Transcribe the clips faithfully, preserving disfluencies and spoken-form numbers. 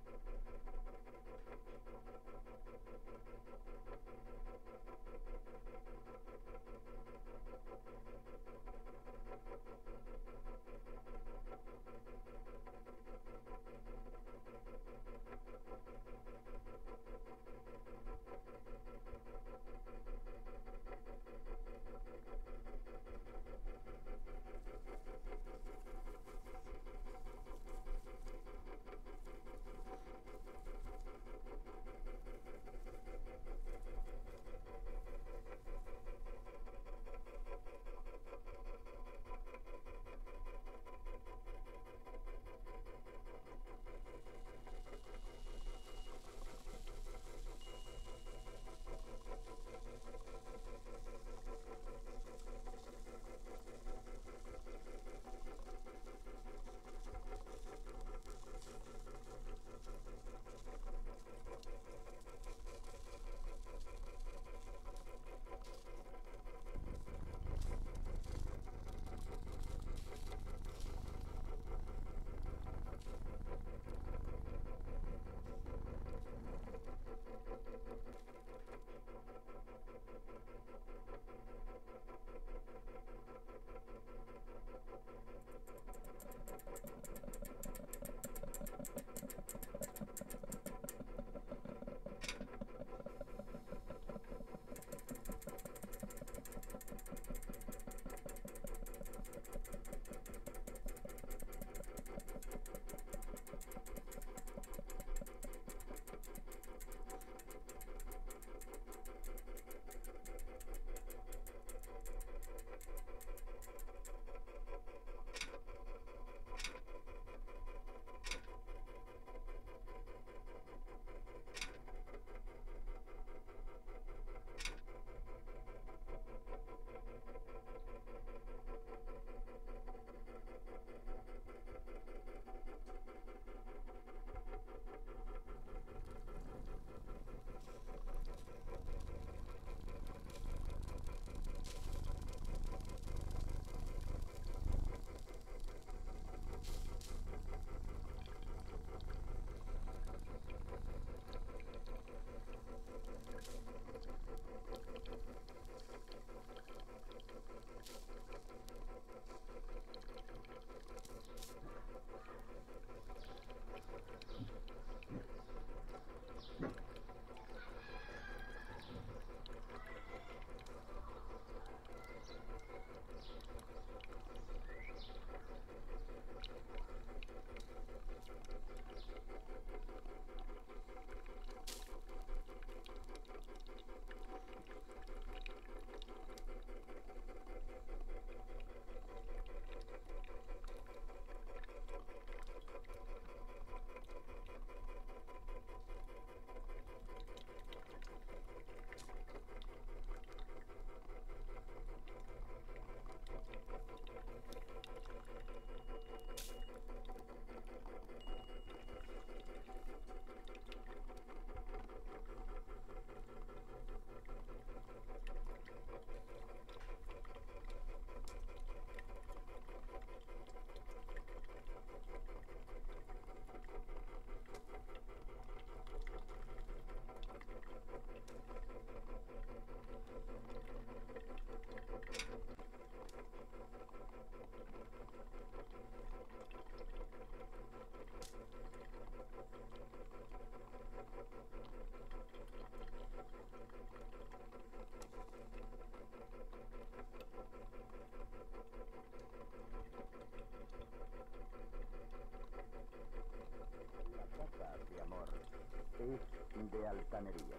es de altanería.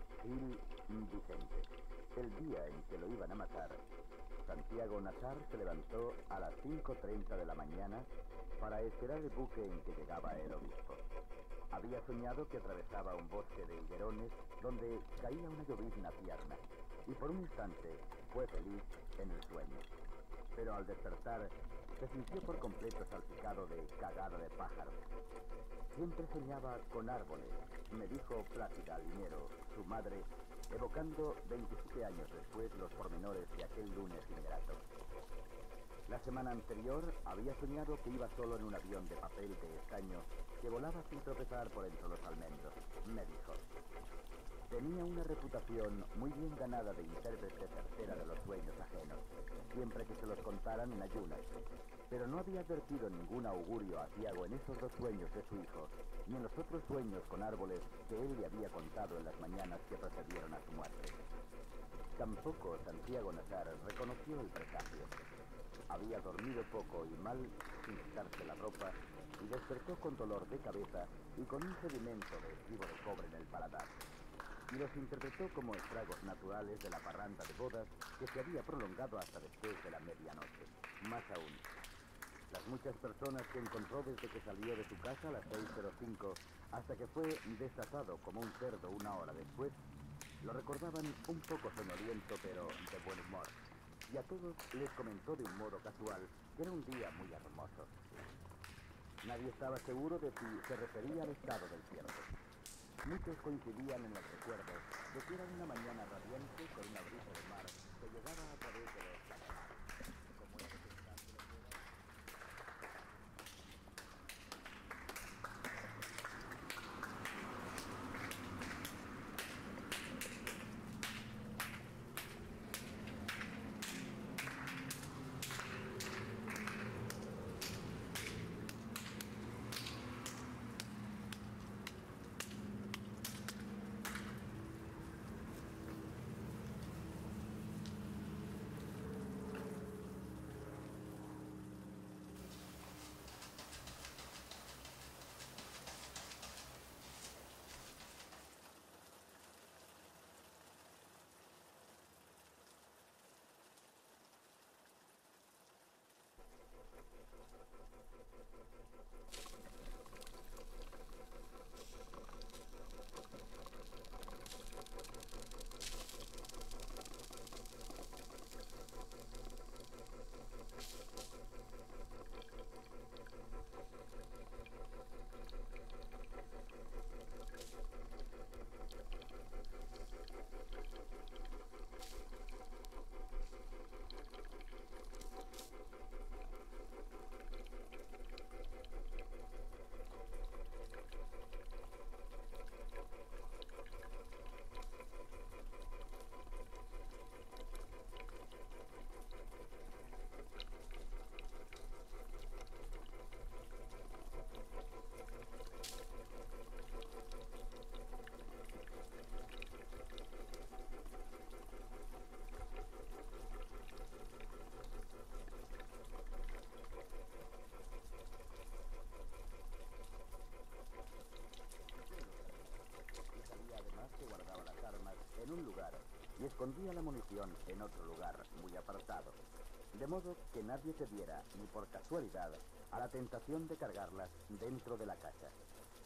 Gil Vicente. El día en que lo iban a matar, Santiago Nazar se levantó a las cinco treinta de la mañana para esperar el buque en que llegaba el obispo. Había soñado que atravesaba un bosque de higuerones donde caía una llovizna tierna, y por un instante fue feliz en el sueño. Pero al despertar, se sintió por completo salpicado de cagada de pájaros. Siempre soñaba con árboles, me dijo plácida al Linero, su madre, evocando veintisiete años después los pormenores de aquel lunes ingrato. La semana anterior había soñado que iba solo en un avión de papel de estaño que volaba sin tropezar por entre los almendros, me dijo. Tenía una reputación muy bien ganada de intérprete certera de los sueños ajenos, siempre que se los contaran en ayunas, pero no había advertido ningún augurio aciago en esos dos sueños de su hijo, ni en los otros sueños con árboles que él le había contado en las mañanas que precedieron a su muerte. Tampoco Santiago Nazar reconoció el presagio. Había dormido poco y mal, sin quitarse la ropa, y despertó con dolor de cabeza y con un sedimento de estribo de cobre en el paladar. Y los interpretó como estragos naturales de la parranda de bodas que se había prolongado hasta después de la medianoche. Más aún, las muchas personas que encontró desde que salió de su casa a las seis cero cinco hasta que fue destazado como un cerdo una hora después, lo recordaban un poco sonoliento pero de buen humor. Y a todos les comentó de un modo casual que era un día muy hermoso. Nadie estaba seguro de si se refería al estado del cielo. Muchos coincidían en los recuerdos de que era una mañana radiante con una brisa de mar que llegaba a través de los platanares. Como era de pensar que lo fuera... en un lugar y escondía la munición en otro lugar muy apartado, de modo que nadie se diera, ni por casualidad, a la tentación de cargarlas dentro de la casa.